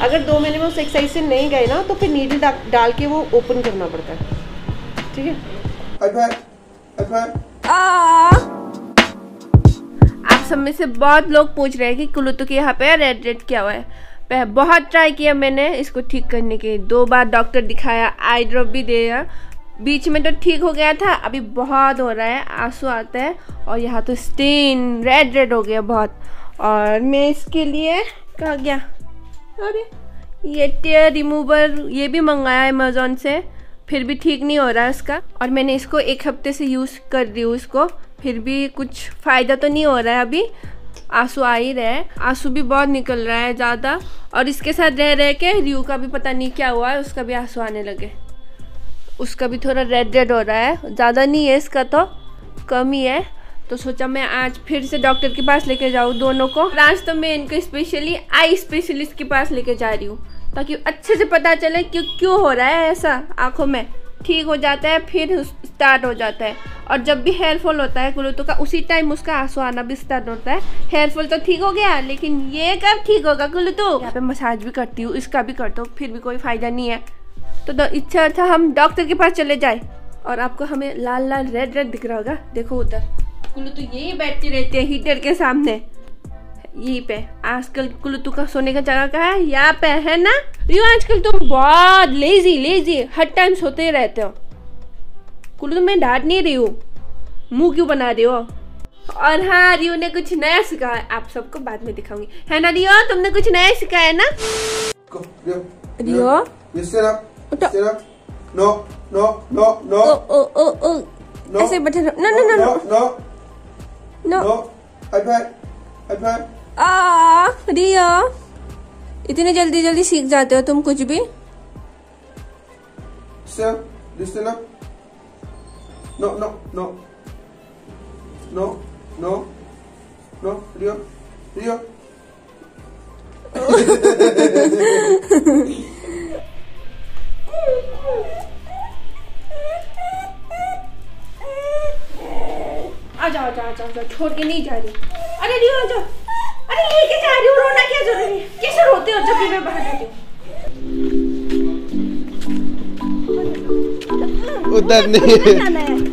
अगर 2 महीने में उस एक्सरसाइज से नहीं गए ना तो फिर नीडल डाल के वो ओपन करना पड़ता है, ठीक है। आप सब में से बहुत लोग पूछ रहे हैं कि कुलुतु के यहाँ पे रेड रेड क्या हुआ है। बहुत ट्राई किया मैंने इसको ठीक करने के, 2 बार डॉक्टर दिखाया, आई ड्रॉप भी दिया, बीच में तो ठीक हो गया था, अभी बहुत हो रहा है, आंसू आता है और यहाँ तो स्टेन रेड रेड हो गया बहुत। और मैं इसके लिए कहाँ गया, अरे ये टेयर रिमूवर ये भी मंगाया अमेज़ॉन से, फिर भी ठीक नहीं हो रहा है इसका। और मैंने इसको 1 हफ्ते से यूज़ कर रही हूँ इसको, फिर भी कुछ फ़ायदा तो नहीं हो रहा है। अभी आंसू आ ही रहा है, आंसू भी बहुत निकल रहा है ज़्यादा। और इसके साथ रह रह के रियू का भी पता नहीं क्या हुआ है, उसका भी आंसू आने लगे, उसका भी थोड़ा रेड रेड हो रहा है, ज़्यादा नहीं है इसका तो कम ही है। तो सोचा मैं आज फिर से डॉक्टर के पास लेके जाऊँ दोनों को। आज तो मैं इनको स्पेशली आई स्पेशलिस्ट के पास लेके जा रही हूँ ताकि अच्छे से पता चले कि क्यों हो रहा है ऐसा आँखों में। ठीक हो जाता है फिर स्टार्ट हो जाता है। और जब भी हेयर फॉल होता है कुलुतु का उसी टाइम उसका आंसू आना भी स्टार्ट होता है। हेयर फॉल तो ठीक हो गया लेकिन ये कब ठीक होगा कुलुतु। यहाँ पे मसाज भी करती हूँ, इसका भी करता हूँ, फिर भी कोई फायदा नहीं है। तो इच्छा था हम डॉक्टर के पास चले जाए। और आपको हमें लाल लाल रेड रेड दिख रहा होगा, देखो उधर कुलुतु यही बैठती रहती है हीटर के सामने, यहीं पे। आजकल कुलुतु का सोने का जगह कहाँ है, यहाँ पे है ना। रियो आजकल तुम बहुत लेजी हर टाइम सोते ही रहते हो। कुलुतु मैं डांट नहीं रही हूँ, मुंह क्यों बना रही हो। और हाँ रियो ने कुछ नया सिखाया, आप सबको बाद में दिखाऊंगी, है ना रियो, तुमने कुछ नया सिखाया ना। रियो नो ऐसे बैठे नो रिया इतने जल्दी सीख जाते हो तुम कुछ भी। नो रियो आजा छोड़ के नहीं जा रही। अरे रियो आजा, अरे ये क्या जा रही हो, रोना क्या जरूरी है, कैसे रोते हो जब भी मैं बाहर आती हूँ। उधर नहीं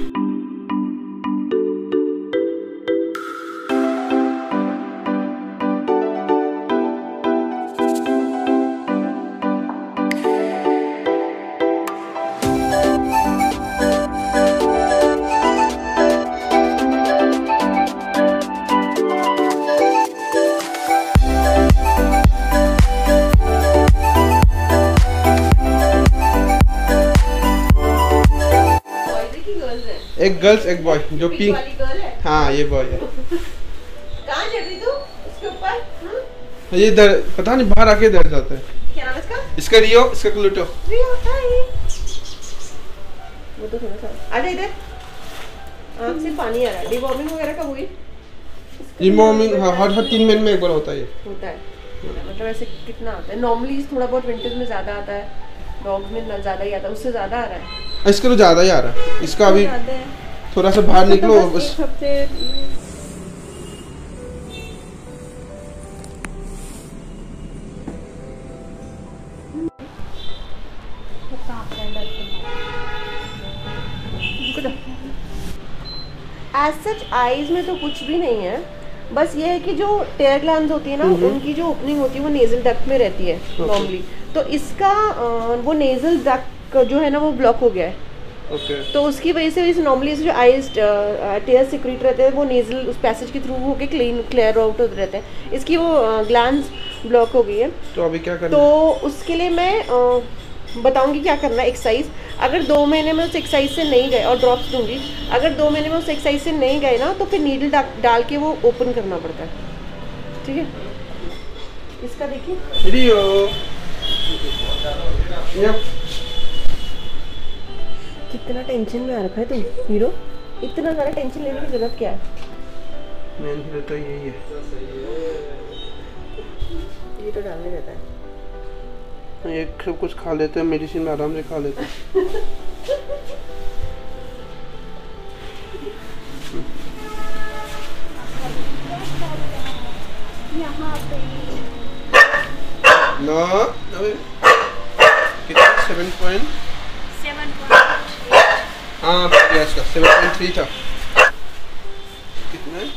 एक गर्ल्स एक बॉय जो पिंक वाली गर्ल है। हाँ ये बॉय है। कहाँ चढ़ रही तू उसके ऊपर? ये इधर पता नहीं बाहर आके इधर जाता है। क्या नाम है इसका? इसका रियो, इसका कुलुतु। रियो हाय। वो तो थोड़ा सा आजा इधर, आँख से पानी आ रहा है। डिवॉर्मिंग वगैरह कब हुई? डिवॉर्मिंग हर 3 महीने में एक बार होता है। होता है मतलब ऐसे कितना आता है? नॉर्मली थोड़ा बहुत विंटर्स में ज्यादा आता है, डॉग में ज्यादा ही आता है, उससे ज्यादा आ रहा है। इसका तो ज्यादा ही आ रहा है, इसका अभी थोड़ा सा बाहर निकलो बस। एज सच आईज में तो कुछ भी नहीं है, बस ये है कि जो टेयर ग्लैंड्स होती है ना उनकी जो ओपनिंग होती है वो नेजल डक्ट में रहती है नॉर्मली। तो इसका वो नेजल डक्ट जो है ना वो ब्लॉक हो गया है। तो उसकी वजह से नॉर्मली जो आईज टेयर सिक्रेट रहते हैं वो नेजल उस पैसेज के थ्रू होके क्लियर आउट होते रहते हैं। इसकी वो ग्लैंड्स ब्लॉक हो गई है। तो अभी क्या करना? तो उसके लिए मैं बताऊंगी क्या करना है। एक्सरसाइज अगर 2 महीने में उस एक्सरसाइज से नहीं गए, और ड्रॉप्स दूंगी, अगर 2 महीने में उस एक्सरसाइज से नहीं गए ना तो फिर नीडल डाल के वो ओपन करना पड़ता है, ठीक है। इसका देखिए रियो कितना टेंशन में आ रखा है तुम हीरो, इतना ज़्यादा टेंशन लेने की जरूरत क्या है? मेन हीरो तो यही है, ये तो डालने रहता है। ये सब कुछ खा लेते हैं, मेडिसिन में आराम से खा लेते हैं। यहाँ पे नो कितना 7.7 हाँ इसका 7.3 था कितना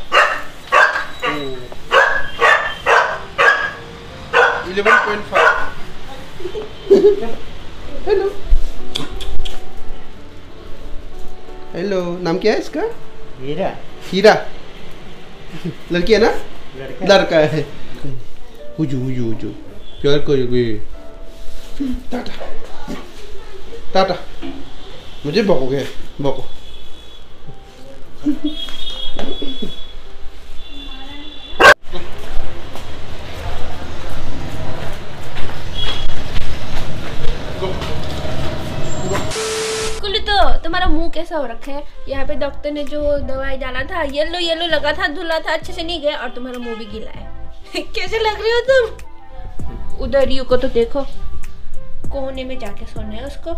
11.5 हेलो हेलो नाम क्या है इसका हीरा हीरा लड़की है ना लड़का है हुजू प्यार करोगे टाटा टाटा मुझे भोगोगे भोगो तो तुम्हारा मुंह कैसा हो रखा है? यहाँ पे डॉक्टर ने जो दवाई डाला था येलो येलो लगा था, धुला था, अच्छे से नहीं गया और तुम्हारा मुंह भी गीला है। कैसे लग रही हो तुम? उधर रियो को तो देखो, कोने में जाके सोना है उसको।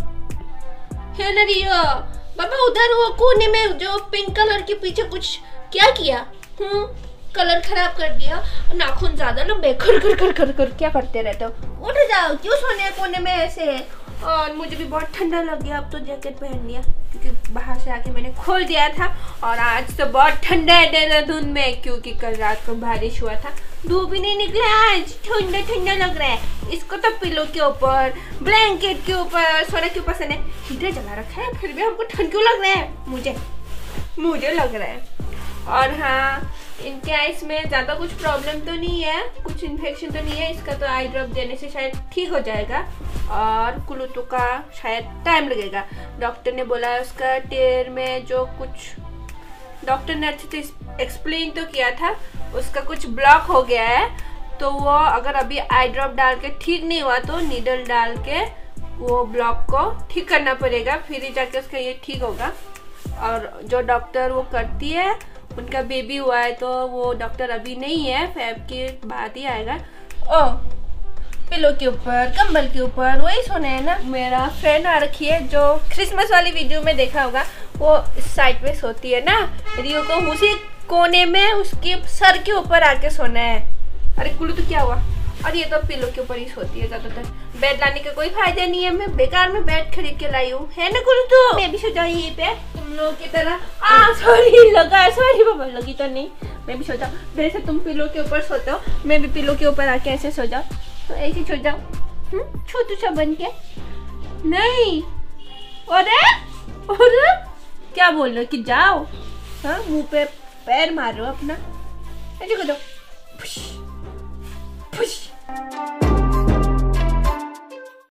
है ना रियो? बाबा उधर वो कोने में जो पिंक कलर के पीछे कुछ क्या किया? कलर खराब कर दिया। नाखून ज्यादा लंबे कर कर कर कर कर क्या करते रहते हो? उठ जाओ, क्यों सोने कोने में ऐसे? और मुझे भी बहुत ठंडा लग गया, अब तो जैकेट पहन लिया क्योंकि बाहर से आके मैंने खोल दिया था। और आज तो बहुत ठंडा है देहरादून में क्योंकि कल रात को बारिश हुआ था, धूप भी नहीं निकला, आज ठंडा ठंडा लग रहा है। इसको तो पिलो के ऊपर, ब्लैंकेट के ऊपर, सोने के ऊपर से हीटर जला रखा है, फिर भी हमको ठंड क्यों लग रहा है? मुझे लग रहा है। और हाँ, इनके आइस में ज़्यादा कुछ प्रॉब्लम तो नहीं है, कुछ इन्फेक्शन तो नहीं है, इसका तो आई ड्रॉप देने से शायद ठीक हो जाएगा। और कुलूतू का शायद टाइम लगेगा। डॉक्टर ने बोला उसका टेयर में जो कुछ डॉक्टर ने अच्छे से एक्सप्लेन तो किया था, उसका कुछ ब्लॉक हो गया है, तो वो अगर अभी आई ड्रॉप डाल के ठीक नहीं हुआ तो नीडल डाल के वो ब्लॉक को ठीक करना पड़ेगा, फिर ही जाके उसका ये ठीक होगा। और जो डॉक्टर वो करती है, उनका बेबी हुआ है तो वो डॉक्टर अभी नहीं है, फेब के बाद ही आएगा। ओ पिलो के ऊपर, कंबल के ऊपर वही सोने है ना। मेरा फ्रेंड आ रखी है जो क्रिसमस वाली वीडियो में देखा होगा, वो इस साइड पे सोती है ना, रियो को उसी कोने में उसके सर के ऊपर आके सोना है। अरे कुल्लू तो क्या हुआ? और ये तो पिलो के ऊपर ही सोती है ज्यादातर। बेड लाने का कोई फायदा नहीं है, मैं बेकार में बेड खरीद के लाई हूँ, है ना कुल्लू? तो मैं भी सो जाऊँ यहीं पे तुम लोग की तरह। सॉरी लगा, सॉरी बाबा, लगी तो नहीं। मैं भी सो जाऊँ, जैसे तुम पिलो के ऊपर सोते हो मैं भी पिलो के ऊपर आके ऐसे सो जाओ, तो ऐसे सो जाओ छोटू सा बन के। नहीं अरे क्या बोल रहे हो कि जाओ? हाँ, मुंह पे पैर मारो अपना, ऐसे करो। फुश फुश।